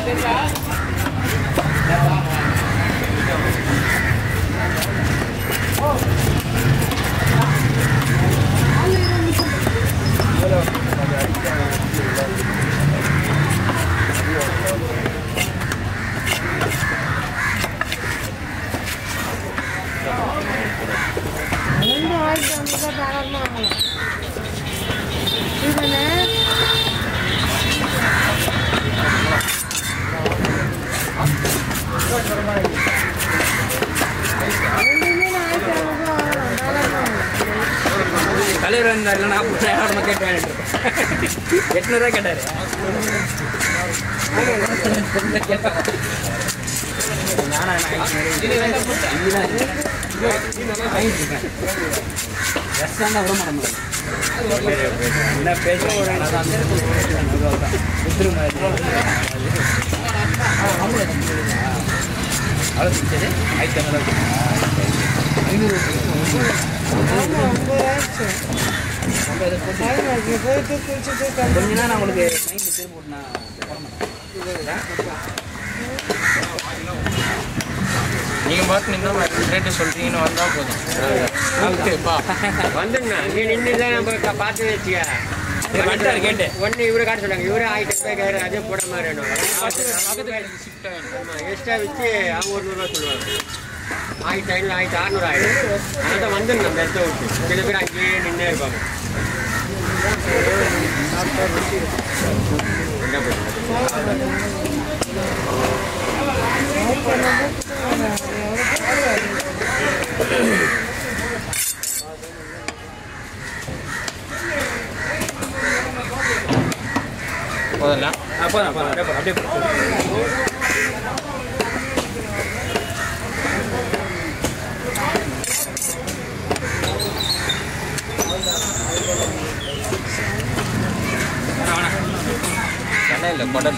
தலைவர் வந்தார் இல்லைன்னா நான் கேட்டேன் 800 கேட்டாரு என்ன பேசுறேன் கொஞ்ச நேரம் உங்களுக்கு நீங்கள் பார்த்து நின்னா ரேட்டு சொல்கிறீங்கன்னு வந்தால் போதும். ஓகேப்பா வந்துங்கண்ணா நீ நின்று தான் நம்ம பார்த்து வச்சுக்க கேட்டு ஒன்று இவரை காட்ட சொன்னாங்க. இவரே 1000 ரூபாய் கேட்குற அதே போட மாதிரி வேணும். எக்ஸ்ட்ரா வச்சு அவங்க ஒரு 100 ரூபா சொல்லுவாங்க. 1500 1600 ஆகிடும். அதான் வந்துங்க அந்த இடத்த விட்டு சில பேர் அங்கேயே நின்றே இருப்பாங்க. என்ன போதெல்லாம் அப்படியே இல்லை குடல்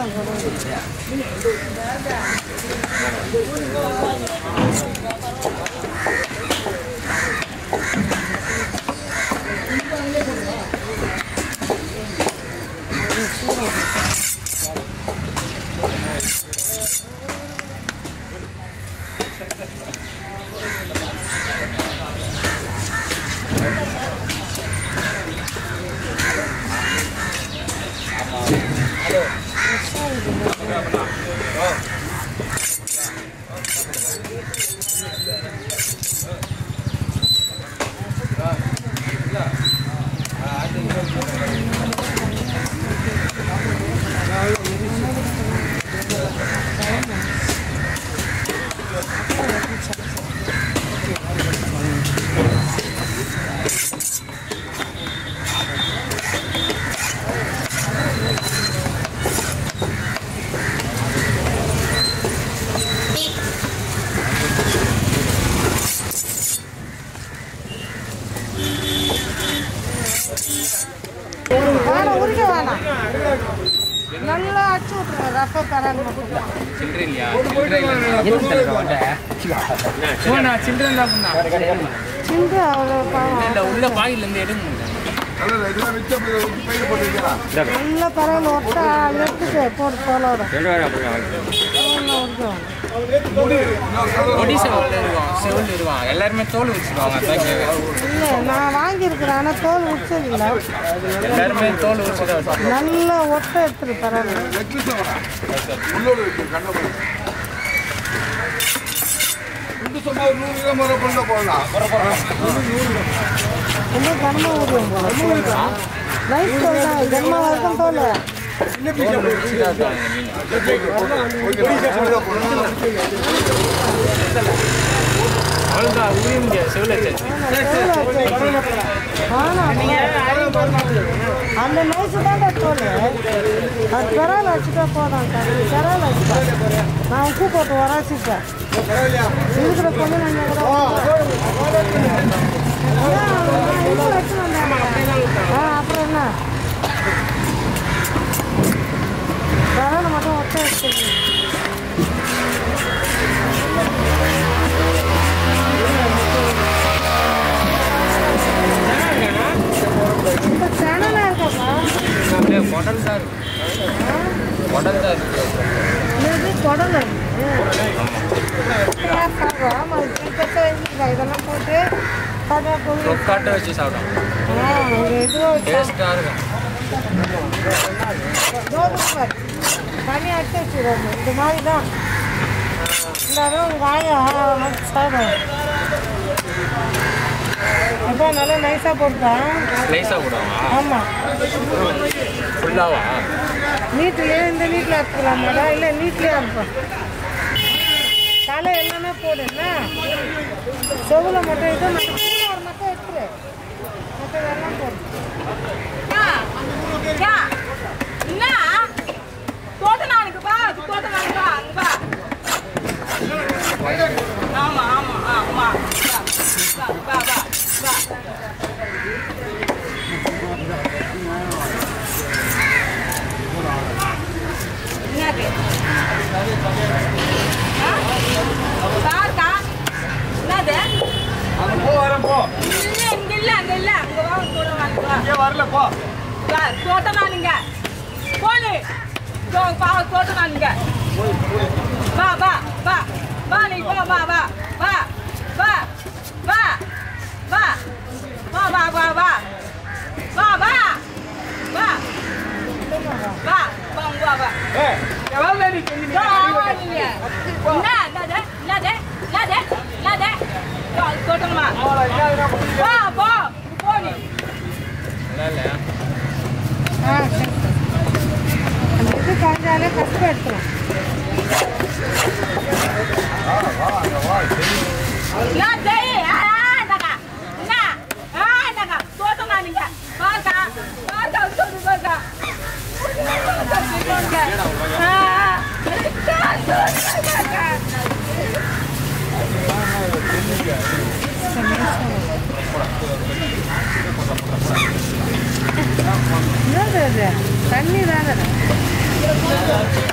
நல்லா அடிச்சு விட்டுருங்க ரப்ப தராங்க சில்லறை இல்லையா சில்லறை இல்லை உள்ள பாயிலேருந்து எடுங்க நல்ல பரவாயில்ல ஒட்டா எடுத்துட்டு போட்டு தோலோட செவில் இருவாங்க எல்லாருமே தோல் வச்சுருவாங்க. இல்லை நான் வாங்கியிருக்கிறேன் ஆனால் தோல் உச்சதில்லை. எல்லாருமே தோல் வச்சு நல்ல ஒட்டை எடுத்துட்டு பரவாயில்ல. ரொம்ப கனமாக ஊதியம் போல நைட் தோல் தான் ஜென்மா வரைக்கும் தோல் அவ்வளோதான் ஊரிய முடியாது செவில் அந்த நைஸு தான் தோல் அது பெறால் வச்சுட்டா போதும் பெறால் வச்சுட்டா நான் உப்பு போட்டு உராச்சிட்டேன் இருக்கிற பொண்ணு வச்சு வந்தேன். அப்புறம் என்ன பெறால் மட்டும் ஒட்டை வச்சுருக்கேன். குடல் தான் இருக்கு. சாஃப்டாக வச்சு சாப்பிடும். ஒரு இதுவாக டேஸ்ட்டாக இருக்கும். தனியாக எடுத்து வச்சுருவாங்க. இந்த மாதிரி தான் இருந்தாலும் வாயா சாப்பிடும். அப்போ நல்லா நைஸாக போட்டுதான். ஸ்லைஸாக போடுவாங்க. ஆமாம். ஃபுல்லாவா? நீட்லேயே இந்த நீட்டில் எடுத்துக்கலாம் மேடம். இல்லை நீட்லேயே இருப்போம். தலை எல்லாமே போடுன்னா செவில் மட்டும் இது மட்டும் மட்டும் எடுத்துரு. மற்ற எல்லாம் போடு. என்ன தோட்டனானுக்கு பா தோட்டனானுக்கு பா அங்க பா. ஆமா ஆமா ஆமா பா பா பா பா. என்னது பாத்தா என்னது அங்க போ வரேன் போ. இங்க இல்ல அங்க இல்ல அங்க வா தோட்டனானுக்கு வா. இங்கே வரல போ. தோட்டனானுங்க போனு தோட்டனானுங்க வா வா வா வா நீ வா வா வா வா வா வா வா வா வா வா வா வா வா வா வா வா வா ஏய் எவ்வளோ நீ செஞ்சுட்டு தோட்டமா வா போ போனி. நல்லா இல்லையா? சரி. அந்த இது காஞ்சாலே கஷ்டம் எடுத்துரும். தோட்டமானுங்க பாக்கா பாக்கா சொல்லு பாக்கா என்னது அது? தண்ணி தானே